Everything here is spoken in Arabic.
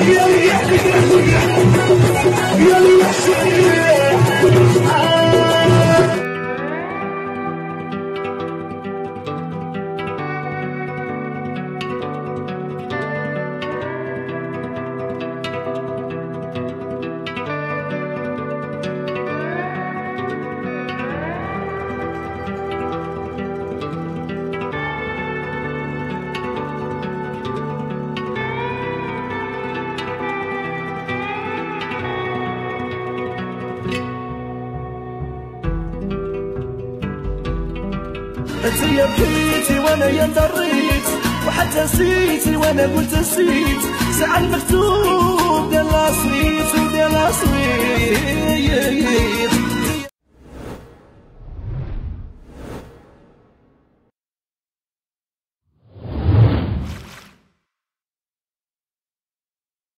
انتي بكيتي وانا يا دريت، وحتى نسيتي وانا قلت نسيت، ساعة المكتوب